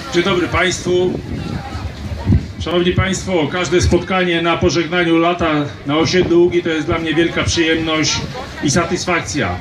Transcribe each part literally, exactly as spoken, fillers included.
Dzień dobry Państwu. Szanowni Państwo, każde spotkanie na pożegnaniu lata na osiedlu Ługi to jest dla mnie wielka przyjemność i satysfakcja.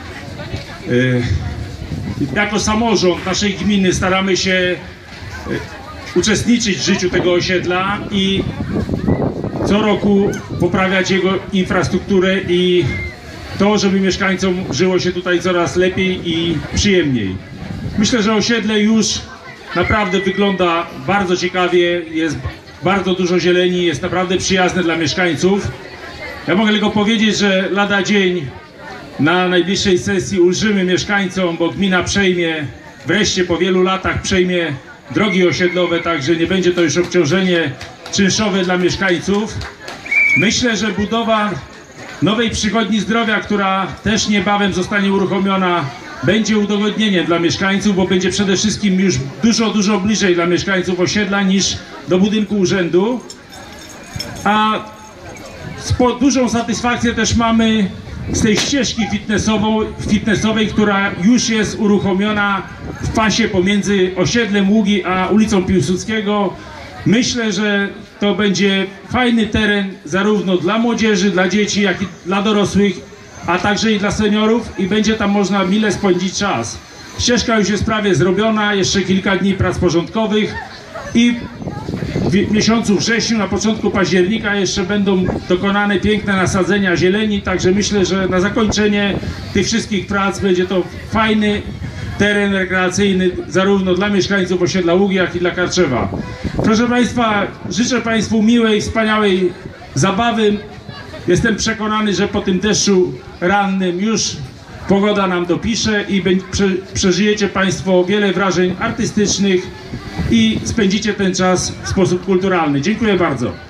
Jako samorząd naszej gminy staramy się uczestniczyć w życiu tego osiedla i co roku poprawiać jego infrastrukturę i to, żeby mieszkańcom żyło się tutaj coraz lepiej i przyjemniej. Myślę, że osiedle już naprawdę wygląda bardzo ciekawie, jest bardzo dużo zieleni, jest naprawdę przyjazne dla mieszkańców. Ja mogę tylko powiedzieć, że lada dzień na najbliższej sesji ulżymy mieszkańcom, bo gmina przejmie, wreszcie po wielu latach przejmie drogi osiedlowe, także nie będzie to już obciążenie czynszowe dla mieszkańców. Myślę, że budowa nowej przychodni zdrowia, która też niebawem zostanie uruchomiona, będzie udogodnieniem dla mieszkańców, bo będzie przede wszystkim już dużo, dużo bliżej dla mieszkańców osiedla niż do budynku urzędu. A dużą satysfakcję też mamy z tej ścieżki fitnessowej, która już jest uruchomiona w pasie pomiędzy osiedlem Ługi a ulicą Piłsudskiego. Myślę, że to będzie fajny teren zarówno dla młodzieży, dla dzieci, jak i dla dorosłych, a także i dla seniorów i będzie tam można mile spędzić czas. Ścieżka już jest prawie zrobiona, jeszcze kilka dni prac porządkowych i w miesiącu wrześniu, na początku października jeszcze będą dokonane piękne nasadzenia zieleni, także myślę, że na zakończenie tych wszystkich prac będzie to fajny teren rekreacyjny zarówno dla mieszkańców osiedla Ługi, jak i dla Karczewa. Proszę Państwa, życzę Państwu miłej, wspaniałej zabawy. Jestem przekonany, że po tym deszczu rannym już pogoda nam dopisze i przeżyjecie Państwo wiele wrażeń artystycznych i spędzicie ten czas w sposób kulturalny. Dziękuję bardzo.